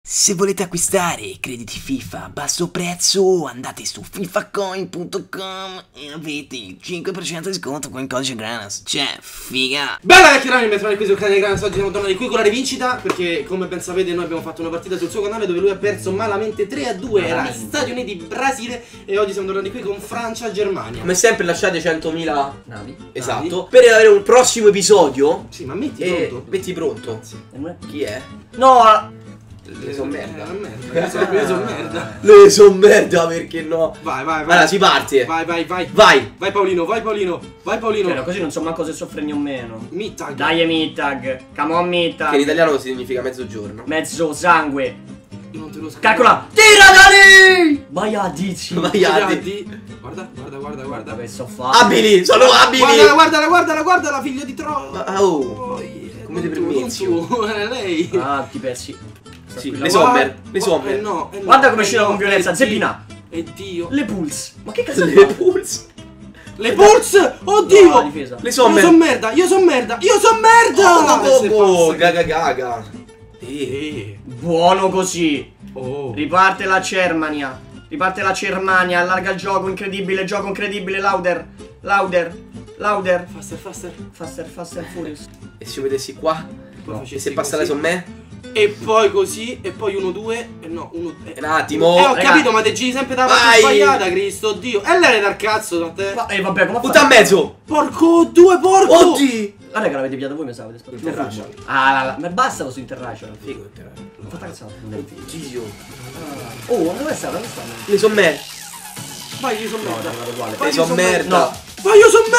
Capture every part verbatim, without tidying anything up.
Se volete acquistare crediti FIFA a basso prezzo, andate su fifacoin punto com e avete il cinque per cento di sconto con il codice Granas. Cioè, figa! Bella vecchia ragazzi, bentornati qui sul canale di Granas. Oggi siamo tornati qui con la rivincita, perché come ben sapete noi abbiamo fatto una partita sul suo canale dove lui ha perso malamente tre a due. Era Stati Uniti Brasile. E oggi siamo tornati qui con Francia Germania. Come sempre lasciate centomila navi. Esatto navi. Per avere un prossimo episodio. Sì, ma metti e... pronto. Metti pronto. Sì. Chi è? No! Le son merda. Eh, merda. Le son, le son merda. Le son merda, perché no? Vai, vai, vai. Allora si parte. Vai, vai, vai. Vai. Vai Paolino, vai Paolino. Vai Paolino. Cioè, così non so manco se soffregni o meno. Mittag. Dai Mittag. Come on Mittag. Che in italiano significa mezzogiorno. Mezzo sangue. Io non te lo scrivo. Calcola. Tira da lì! Vai a dici. Vai a di. Guarda, guarda, guarda, guarda. Che so fare. Abili, sono abili. Guardala, guardala, guardala, guardala, figlio di Tro. Ma, oh. Come ti permetti? È lei. Ah, ti pezzi. Sì, Tranquilla. le sommer. Le sommer. Eh no, eh no, Guarda come eh scena no, con violenza. eh Zeppina. E Dio. Le pulse. Ma che cazzo Le fa? pulse. Le pulse! No, Oddio! la difesa. Le Io sommer. son merda, io son merda, io son merda! Oh, Se oh, oh, passa- gaga gaga. Eh. Eh. Buono così. Oh. Riparte la Germania. Riparte la Germania. Allarga il gioco. Incredibile. Gioco incredibile. Lauder. Lauder. Lauder. Faster, faster. Faster, faster, furious. E se io mettessi qua? Poi No. facessi E se passa la così. somme? E poi così, e poi uno due, e no, uno eh. Un attimo. Eh, ho Raga. capito, ma te giri sempre dalla parte Vai. sbagliata, Cristo Dio. E lei dal cazzo da te. Ma, eh, vabbè, come ha Butta a fatto? mezzo. Porco due, porco! Oddio. Guarda che l'avete pigliato voi, mi sa. avete sparato. Interracia. Ah, la, la, ma basta questo interracia. Figo interracia. Non fatta cazzata. Non è figo. Oddio. Ah. Oh, dove sta? Dove sta? Le somme. Vai, io son No, è merda. arrivato uguale. Vai, Le io son son merda. No. Vai, io son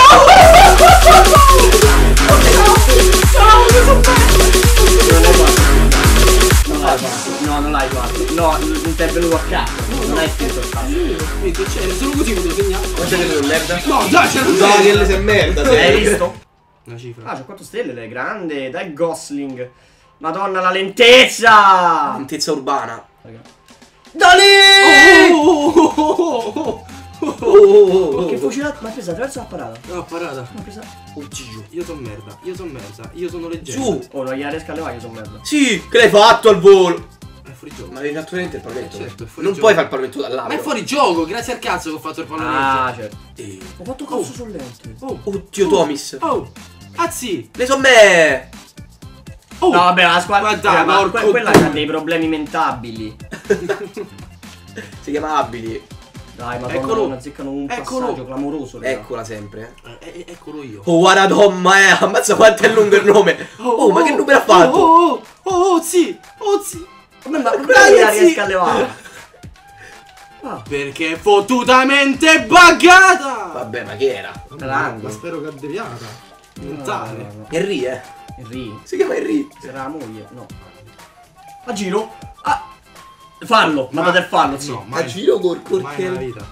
merda! No, non l'hai fatto. No, è intervenuto a cazzo. Non hai scritto il cazzo. Vedi, c'è, solo così potevo segnare. Ma c'è che merda? No, dai, c'era un No, che le sei merda. Hai sei. visto? Una cifra. Ah, c'è quattro stelle, le grande. Dai Gosling. Madonna, la lentezza. Lentezza urbana. Da lì! Oh, oh, oh, oh, oh. Oh, oh, oh, Che oh. fucilata? Ma ha preso attraverso la parata. No, parata. Ma ha preso. Oddio. Io son merda, io son merda, io sono leggero. Su. Oh, non gliela riesco a levare, io sono merda. Sì, che l'hai fatto al volo? È fuori gioco. Ma avevi fatto veramente il palmetto? Eh, certo, è fuori Non gioco. puoi fare il palmetto da là. Ma è fuori gioco, grazie al cazzo che ho fatto il pallamento. Ah, certo. Eh. Ho fatto cazzo sul lente. Oh, Oddio, oh, Tomis. Oh, azzi. Le somme. Oh. No, vabbè, la squadra. Ma dai, eh, ma porco que- quella due. ha dei problemi mentabili. Si chiama Abili. Dai, ma Eccolo. non azzeccano un Eccolo. passaggio clamoroso. raga. Eccola sempre. Eh, eh, eccolo io. Oh, guarda Tomma, eh. Ammazza quanto è lungo il nome. Oh, ma che numero ha fatto? Oh, oh, oh, oh, sì, oh, sì. Ma ma come Dai, la sì. riesco a levare? Ah, Perché è fottutamente buggata. Vabbè, ma che era? Tranquillo. Ma spero che ha deviata. Mentale. no, no. Henry, eh. Henry. Si chiama Henry. Sarà la moglie? No. A giro? Ah! Fallo! Ma date il fallo, sì. No, A mai, giro col mai nella cortello. vita.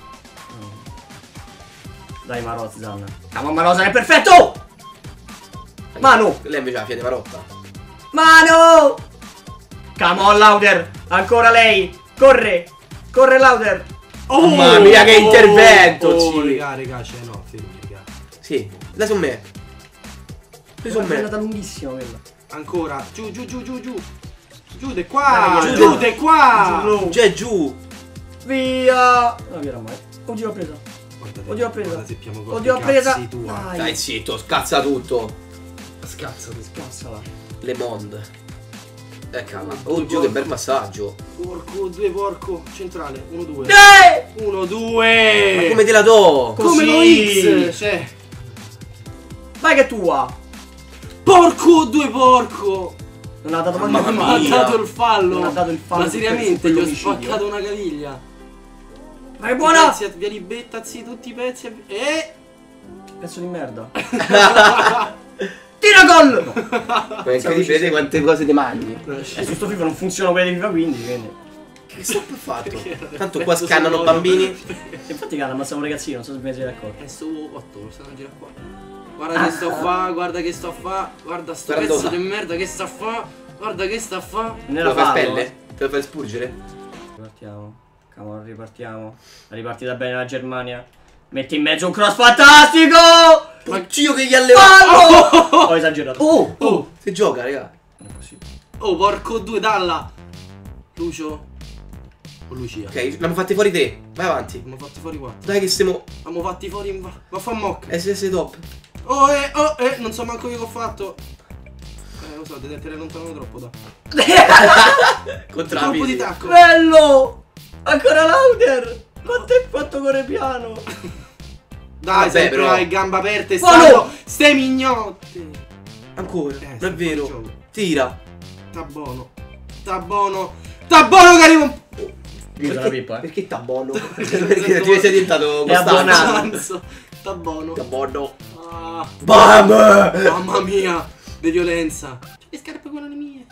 Dai, Marozan. Camo Marozan è perfetto! Mano! Lei invece ha la fiede marotta. Mano! Come on, Lauder! Ancora lei! Corre! Corre, Lauder! Oh, mamma mia, che intervento! Oh, sì. regà, regà, cioè no, fermi, regà. Sì, le somme. Le È somme. andata lunghissima quella. Ancora, giù, giù, giù, giù, giù. Giù di qua, Dai, giù giù. di qua. Giù. C'è giù. Via! Non via mai. Oddio, l'ho presa. Guardate, Oddio, l'ho presa. guarda se piamo colpi Oddio, l'ho presa. cazzi tua. Dai. Dai, zitto, scazza tutto. Scazzati, Cazzala. Le Monde. Eccola. Oddio, che bel passaggio. Porco, due, porco, centrale, uno, due. Dai! Uno, due. Ma come te la do? Come lo Così. X, cioè. Vai che è tua! Porco, due, porco. Non ha dato Mamma manco il Ma ha mia. dato il fallo. Non ha dato il fallo Ma su seriamente, quel- gli ho quell'omicidio. spaccato una caviglia. Ma che buona! Pezzi, via libetta, zii, tutti i pezzi. a- E... Pezzo di merda. Tira gol! Ma è incredibile quante cose ti mangi. E su sto FIFA non funziona quelle di FIFA quindi, quindi. Che stop ha fatto? Perché- Tanto qua Pezzo scannano sonoro. bambini. E infatti che hanno ammazzato un ragazzino, non so se vi siete accorti. È su otto, lo stanno a girare qua. Guarda che sto a fa, guarda che sto a fa. Guarda sto Guarda pezzo dove- di merda che sta a fa. Guarda che sta a fa. Non Te era lo fai fallo. spelle? eh. Te lo fai spurgere? Ripartiamo. Cavolo, ripartiamo. La ripartita bene la Germania. Metti in mezzo un cross fantastico! Oddio che gli ha levato! Fallo! Ho esagerato. Oh! Oh! Si gioca, raga. Non è possibile. Oh, porco due, dalla. Lucio o Lucia. Ok, l'abbiamo fatti fuori tre. Vai avanti. Abbiamo fatti fuori quattro. Dai che stiamo. Abbiamo fatti fuori. Va, va a fa mock. S S top. Oh eh, oh eh, non so manco io che ho fatto. Eh, lo so, devi tenere lontano troppo, dai. Contra la Colpo di fisica. tacco. Bello! Ancora Lauder! Quanto hai fatto corre piano? Dai, Vabbè, sempre però. hai gambe aperte, Oh, stanno. no! Ste mignotte. Ancora. Eh, Non è vero. gioco. Tira. Sta buono. Sta buono. Sta buono che arrivo. Viva la pippa, eh. Perché sta buono? Perché ti sei diventato È abbonato. costante. Sta buono. Sta buono. Ah, Bam! mamma mia. Di violenza. Le scarpe quelle mie.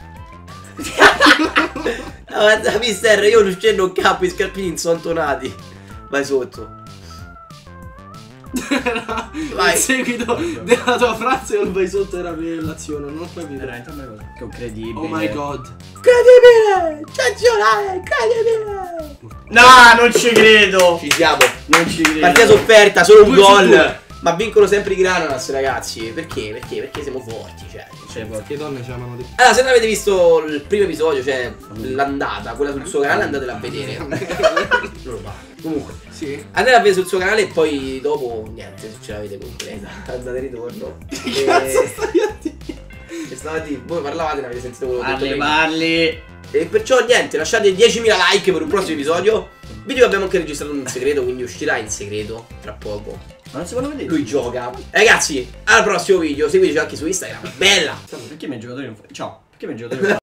Avanza, mister, io non scendo un capo, i scarpini sono tonati. Vai sotto. Era Vai. il seguito della tua frase o il vai sotto era per l'azione, non ho capito. Veramente una cosa. Che incredibile. Oh my god. Credibile! Eccezionale! Credibile! No, non ci credo. Ci siamo. Non ci credo. Partita sofferta, solo un Due su gol. due. Ma vincono sempre i Grananas, ragazzi. Perché? Perché? Perché siamo forti, cioè. Cioè, Che donne ci amano di più. Allora, se non avete visto il primo episodio, cioè l'andata, quella sul suo canale, andatela a vedere. Non lo fa. Comunque, Sì. andate a vedere sul suo canale e poi dopo, niente, se ce l'avete completa. Andate e ritorno. Che cazzo stai a dire? E stavate, voi parlavate, ne avete sentito quello che ho detto Parli, prima. parli. E perciò niente, lasciate diecimila like per un prossimo episodio. Video che abbiamo anche registrato in segreto, quindi uscirà in segreto tra poco. Ma non si fanno vedere. Lui gioca. Ragazzi, al prossimo video, seguiteci anche su Instagram. Bella! Perché i miei giocatori non fanno? Ciao. Perché i miei giocatori non